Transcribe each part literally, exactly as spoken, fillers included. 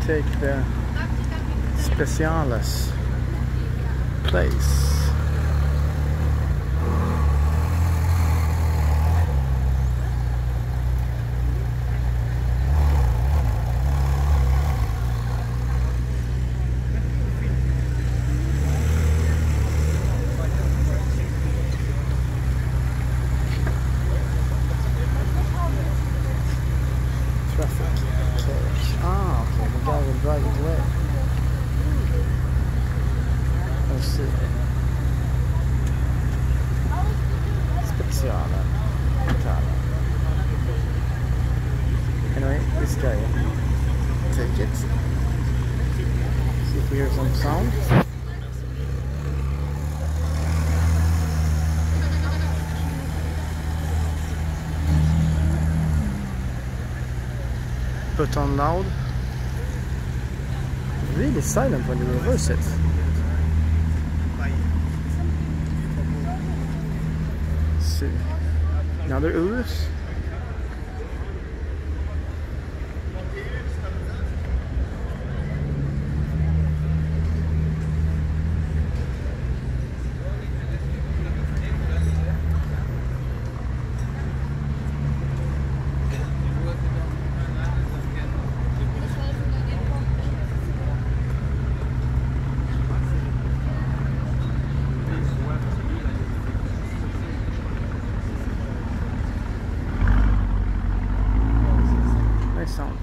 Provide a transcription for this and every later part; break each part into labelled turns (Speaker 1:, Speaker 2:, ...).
Speaker 1: take the Speciales place. Anyway, this guy, take it. See if we hear some sound. Put on loud. Really silent when you reverse it. See, another Urus. Sound.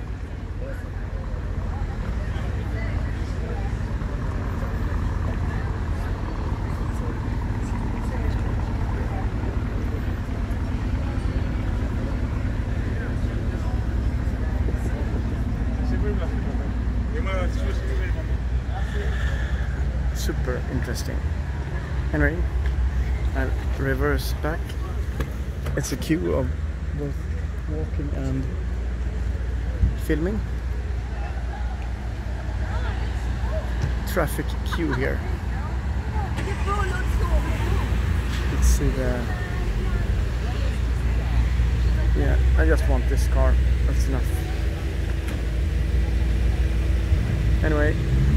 Speaker 1: Super interesting. Anyway, I'll reverse back. It's a queue of both walking and filming. Traffic queue here. Let's see the... Yeah, I just want this car. That's enough. Anyway,